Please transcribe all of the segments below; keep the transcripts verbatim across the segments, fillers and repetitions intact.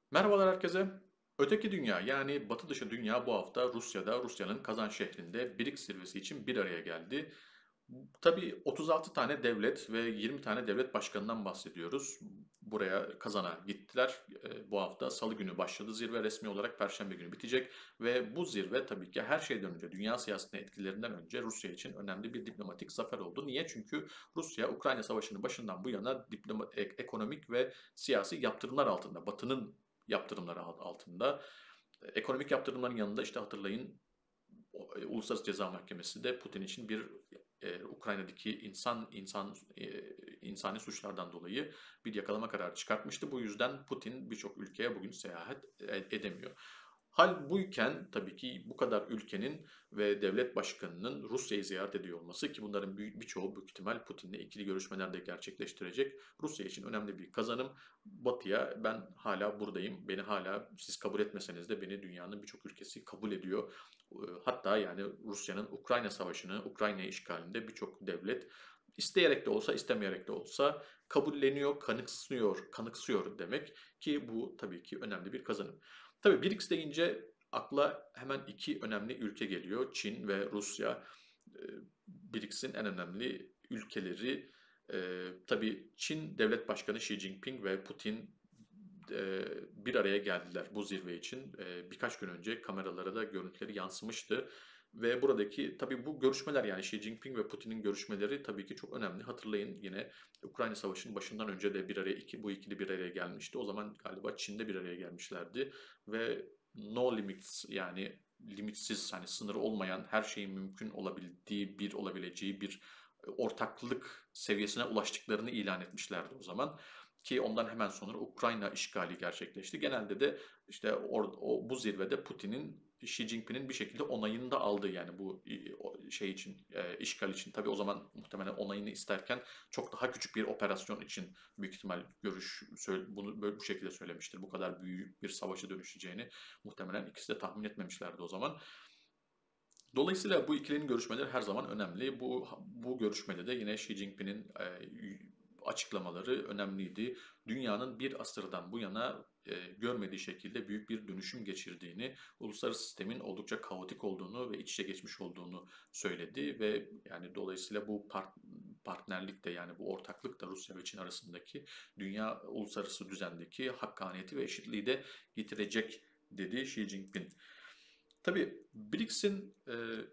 Merhabalar herkese. Öteki dünya yani batı dışı dünya bu hafta Rusya'da, Rusya'nın Kazan şehrinde BRICS zirvesi için bir araya geldi. Tabii otuz altı tane devlet ve yirmi tane devlet başkanından bahsediyoruz. Buraya Kazan'a gittiler. E, Bu hafta Salı günü başladı zirve, resmi olarak Perşembe günü bitecek. Ve bu zirve tabii ki her şeyden önce, dünya siyasetine etkilerinden önce Rusya için önemli bir diplomatik zafer oldu. Niye? Çünkü Rusya Ukrayna Savaşı'nın başından bu yana diploma, ek- ekonomik ve siyasi yaptırımlar altında, Batı'nın yaptırımları altında. Ekonomik yaptırımların yanında işte hatırlayın o- e, Uluslararası Ceza Mahkemesi de Putin için bir e, Ukrayna'daki insan insan e, insani suçlardan dolayı bir yakalama kararı çıkartmıştı. Bu yüzden Putin birçok ülkeye bugün seyahat e- edemiyor. Hal buyken tabii ki bu kadar ülkenin ve devlet başkanının Rusya'yı ziyaret ediyor olması, ki bunların büyük birçoğu büyük ihtimal Putin'le ikili görüşmeler de gerçekleştirecek. Rusya için önemli bir kazanım. Batı'ya ben hala buradayım, beni hala siz kabul etmeseniz de beni dünyanın birçok ülkesi kabul ediyor. Hatta yani Rusya'nın Ukrayna Savaşı'nı, Ukrayna işgalinde birçok devlet isteyerek de olsa istemeyerek de olsa kabulleniyor, kanıksıyor, kanıksıyor demek ki bu tabii ki önemli bir kazanım. Tabii BRICS deyince akla hemen iki önemli ülke geliyor. Çin ve Rusya. Ee, BRICS'in en önemli ülkeleri. Ee, tabii Çin Devlet Başkanı Xi Jinping ve Putin e, bir araya geldiler bu zirve için. E, birkaç gün önce kameralara da görüntüleri yansımıştı. Ve buradaki tabii bu görüşmeler, yani Xi Jinping ve Putin'in görüşmeleri tabii ki çok önemli. Hatırlayın, yine Ukrayna Savaşı'nın başından önce de bir araya iki bu ikili bir araya gelmişti. O zaman galiba Çin'de bir araya gelmişlerdi ve no limits, yani limitsiz, hani sınırı olmayan, her şeyin mümkün olabildiği bir olabileceği bir e, ortaklık seviyesine ulaştıklarını ilan etmişlerdi o zaman. Ki ondan hemen sonra Ukrayna işgali gerçekleşti. Genelde de işte or, o, bu zirvede Putin'in Xi Jinping'in bir şekilde onayını da aldı, yani bu şey için, e, işgal için. Tabii o zaman muhtemelen onayını isterken çok daha küçük bir operasyon için büyük ihtimal görüş bunu böyle bu şekilde söylemiştir. Bu kadar büyük bir savaşa dönüşeceğini muhtemelen ikisi de tahmin etmemişlerdi o zaman. Dolayısıyla bu ikilinin görüşmeleri her zaman önemli. Bu bu görüşmede de yine Xi Jinping'in e, açıklamaları önemliydi. Dünyanın bir asırdan bu yana e, görmediği şekilde büyük bir dönüşüm geçirdiğini, uluslararası sistemin oldukça kaotik olduğunu ve iç içe geçmiş olduğunu söyledi ve yani dolayısıyla bu part, partnerlik de, yani bu ortaklık da Rusya ve Çin arasındaki dünya uluslararası düzendeki hakkaniyeti ve eşitliği de getirecek dedi Xi Jinping. Tabii BRICS'in e,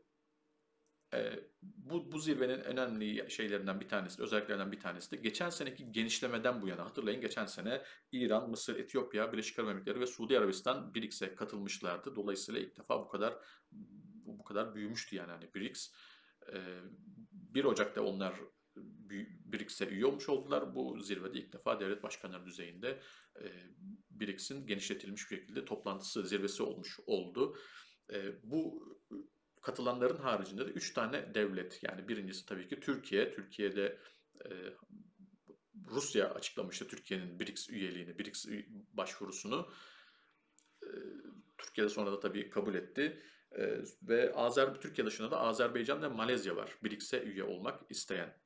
e, bu, bu zirvenin önemli şeylerinden bir tanesi, özelliklerinden bir tanesi de geçen seneki genişlemeden bu yana. Hatırlayın, geçen sene İran, Mısır, Etiyopya, Birleşik Arap Emirlikleri ve Suudi Arabistan BRICS'e katılmışlardı. Dolayısıyla ilk defa bu kadar bu, bu kadar büyümüştü yani hani BRICS. E, bir Ocak'ta onlar BRICS'e üye olmuş oldular. Bu zirvede ilk defa devlet başkanları düzeyinde e, BRICS'in genişletilmiş bir şekilde toplantısı, zirvesi olmuş oldu. E, bu katılanların haricinde de üç tane devlet, yani birincisi tabii ki Türkiye. Türkiye'de e, Rusya açıklamıştı Türkiye'nin BRICS üyeliğini, BRICS başvurusunu. E, Türkiye de sonra da tabii kabul etti. E, ve Azer Türkiye dışında da Azerbaycan ve Malezya var BRICS'e üye olmak isteyen.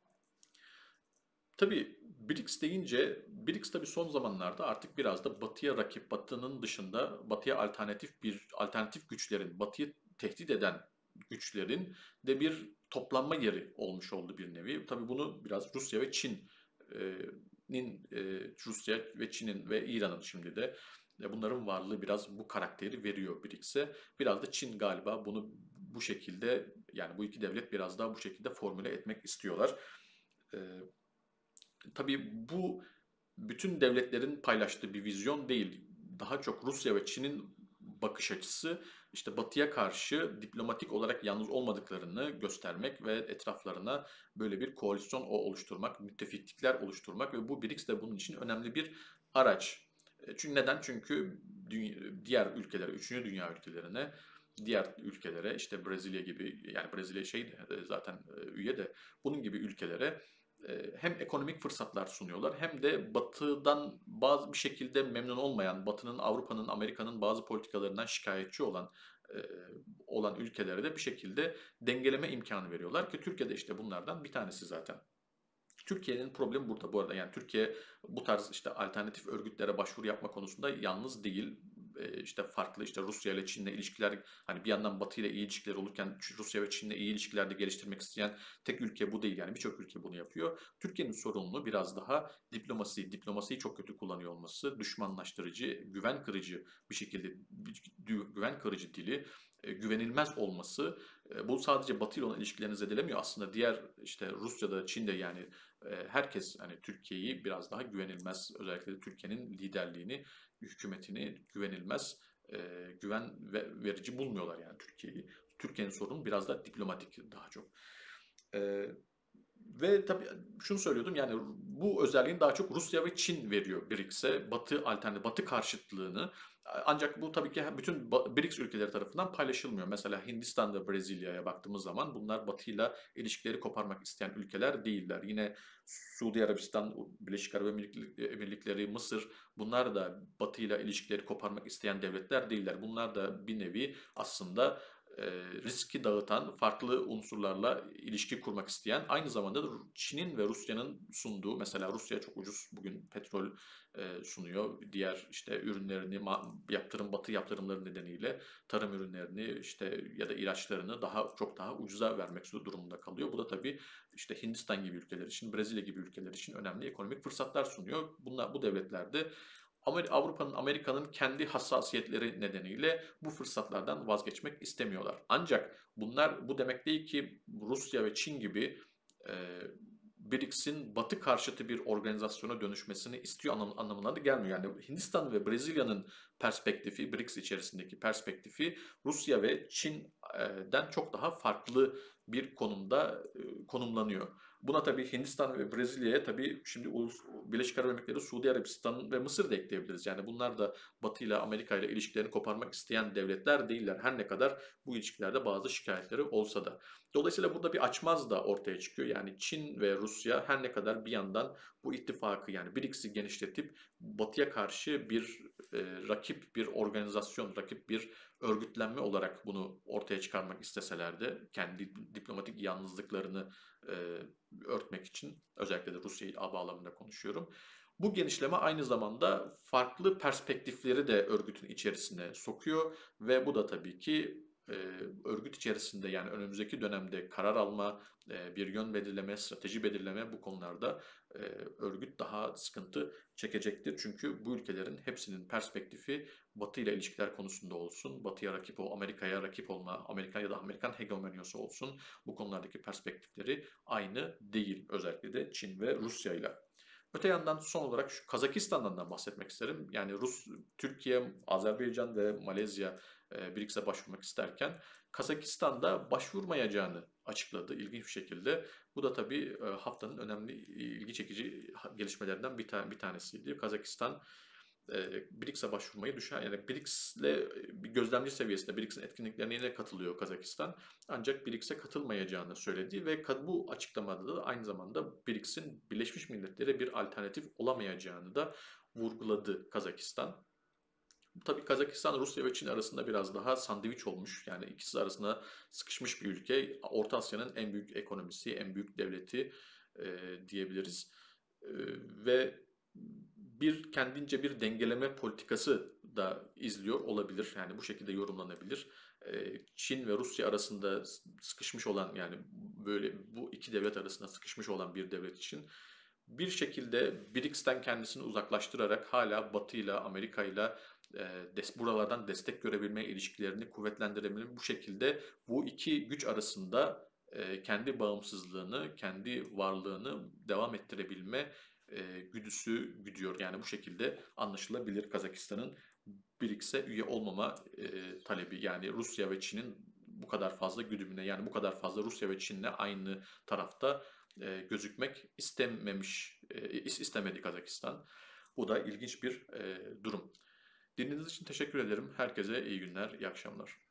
Tabii BRICS deyince, BRICS tabii son zamanlarda artık biraz da Batı'ya rakip, Batı'nın dışında Batı'ya alternatif bir alternatif güçlerin, Batı'yı tehdit eden güçlerin de bir toplanma yeri olmuş oldu bir nevi. Tabii bunu biraz Rusya ve Çin'in, e, Rusya ve Çin'in ve İran'ın şimdi de e, bunların varlığı biraz bu karakteri veriyor BRICS'e. Biraz da Çin galiba bunu bu şekilde, yani bu iki devlet biraz daha bu şekilde formüle etmek istiyorlar. E, Tabii bu bütün devletlerin paylaştığı bir vizyon değil. Daha çok Rusya ve Çin'in bakış açısı, işte Batı'ya karşı diplomatik olarak yalnız olmadıklarını göstermek ve etraflarına böyle bir koalisyon oluşturmak, müttefiklikler oluşturmak ve bu BRICS de bunun için önemli bir araç. E, Çünkü neden? Çünkü diğer ülkelere, üçüncü dünya ülkelerine, diğer ülkelere, işte Brezilya gibi, yani Brezilya şey de, zaten e, üye de, bunun gibi ülkelere e, hem ekonomik fırsatlar sunuyorlar hem de Batı'dan bazı bir şekilde memnun olmayan, Batı'nın, Avrupa'nın, Amerika'nın bazı politikalarından şikayetçi olan e, olan ülkelere de bir şekilde dengeleme imkanı veriyorlar ki Türkiye'de işte bunlardan bir tanesi zaten. Türkiye'nin problemi burada bu arada. Yani Türkiye bu tarz işte alternatif örgütlere başvuru yapma konusunda yalnız değil. Eee, işte farklı işte Rusya ile Çin'le ilişkiler, hani bir yandan Batı ile iyi ilişkiler olurken Rusya ve Çin'le iyi ilişkiler de geliştirmek isteyen tek ülke bu değil, yani birçok ülke bunu yapıyor. Türkiye'nin sorununu biraz daha diplomasi, diplomasiyi çok kötü kullanıyor olması, düşmanlaştırıcı, güven kırıcı bir şekilde güven kırıcı dili, e, güvenilmez olması. E, bu sadece Batı ile olan ilişkilerini zedelemiyor. Aslında diğer işte Rusya'da, Çin'de, yani e, herkes hani Türkiye'yi biraz daha güvenilmez, özellikle de Türkiye'nin liderliğini, hükümetini güvenilmez, e, güven ve- verici bulmuyorlar yani Türkiye'yi. Türkiye'nin sorunu biraz da diplomatik daha çok. E, Ve tabii şunu söylüyordum, yani bu özelliğini daha çok Rusya ve Çin veriyor B R I C S'e. Batı alternatif, Batı karşıtlığını. Ancak bu tabii ki bütün B R I C S ülkeleri tarafından paylaşılmıyor. Mesela Hindistan ve Brezilya'ya baktığımız zaman bunlar Batı'yla ilişkileri koparmak isteyen ülkeler değiller. Yine Suudi Arabistan, Birleşik Arap Emirlikleri, Mısır, bunlar da Batı'yla ilişkileri koparmak isteyen devletler değiller. Bunlar da bir nevi aslında e, riski dağıtan, farklı unsurlarla ilişki kurmak isteyen, aynı zamanda da Çin'in ve Rusya'nın sunduğu, mesela Rusya çok ucuz bugün petrol e, sunuyor. Diğer işte ürünlerini, yaptırım batı yaptırımları nedeniyle tarım ürünlerini işte ya da ilaçlarını daha çok daha ucuza vermek durumunda kalıyor. Bu da tabii işte Hindistan gibi ülkeler için, Brezilya gibi ülkeler için önemli ekonomik fırsatlar sunuyor. Bunlar, bu devletlerde Avrupa'nın, Amerika'nın kendi hassasiyetleri nedeniyle bu fırsatlardan vazgeçmek istemiyorlar. Ancak bunlar, bu demek değil ki Rusya ve Çin gibi e, B R I C S'in Batı karşıtı bir organizasyona dönüşmesini istiyor anlam anlamına da gelmiyor. Yani Hindistan ve Brezilya'nın perspektifi, B R I C S içerisindeki perspektifi Rusya ve Çin'den çok daha farklı bir konumda e, konumlanıyor. Buna tabii Hindistan ve Brezilya'ya tabii şimdi Ulus, Birleşik Arap Emirlikleri, Suudi Arabistan ve Mısır da ekleyebiliriz. Yani bunlar da Batı ile Amerika ile ilişkilerini koparmak isteyen devletler değiller. Her ne kadar bu ilişkilerde bazı şikayetleri olsa da. Dolayısıyla burada bir açmaz da ortaya çıkıyor. Yani Çin ve Rusya her ne kadar bir yandan bu ittifakı, yani B R I C S'i genişletip Batı'ya karşı bir e, rakip, bir organizasyon, rakip bir örgütlenme olarak bunu ortaya çıkarmak isteseler de, kendi diplomatik yalnızlıklarını e, örtmek için, özellikle de Rusya'yı bağlamında konuşuyorum. Bu genişleme aynı zamanda farklı perspektifleri de örgütün içerisine sokuyor ve bu da tabii ki e, örgüt içerisinde, yani önümüzdeki dönemde karar alma, e, bir yön belirleme, strateji belirleme, bu konularda e, örgüt daha sıkıntı çekecektir. Çünkü bu ülkelerin hepsinin perspektifi Batı ile ilişkiler konusunda olsun, Batı'ya rakip ol, Amerika'ya rakip olma, Amerika ya da Amerikan hegemonyası olsun, bu konulardaki perspektifleri aynı değil, özellikle de Çin ve Rusya ile. Öte yandan son olarak şu Kazakistan'dan da bahsetmek isterim. Yani Rus, Türkiye, Azerbaycan ve Malezya e, B R I C S'e başvurmak isterken Kazakistan'da başvurmayacağını açıkladı ilginç bir şekilde. Bu da tabii e, haftanın önemli, ilgi çekici gelişmelerinden bir, ta bir tanesiydi. Kazakistan e, B R I C S'e başvurmayı düşen, yani B R I C S'le bir gözlemci seviyesinde B R I C S'in etkinliklerine yine katılıyor Kazakistan. Ancak B R I C S'e katılmayacağını söyledi ve bu açıklamada da aynı zamanda B R I C S'in Birleşmiş Milletler'e bir alternatif olamayacağını da vurguladı Kazakistan. Tabii Kazakistan, Rusya ve Çin arasında biraz daha sandviç olmuş. Yani ikisi arasında sıkışmış bir ülke. Orta Asya'nın en büyük ekonomisi, en büyük devleti e, diyebiliriz. E, ve bir kendince bir dengeleme politikası da izliyor olabilir. Yani bu şekilde yorumlanabilir. E, Çin ve Rusya arasında sıkışmış olan, yani böyle bu iki devlet arasında sıkışmış olan bir devlet için bir şekilde B R I C S'ten kendisini uzaklaştırarak hala Batı ile Amerika ile des, buralardan destek görebilme, ilişkilerini kuvvetlendirebilme, bu şekilde bu iki güç arasında e, kendi bağımsızlığını, kendi varlığını devam ettirebilme e, güdüsü güdüyor. Yani bu şekilde anlaşılabilir Kazakistan'ın B R I C S'e üye olmama e, talebi. Yani Rusya ve Çin'in bu kadar fazla güdümüne, yani bu kadar fazla Rusya ve Çin'le aynı tarafta e, gözükmek istememiş, e, istemedi Kazakistan. Bu da ilginç bir e, durum. Dinlediğiniz için teşekkür ederim. Herkese iyi günler, iyi akşamlar.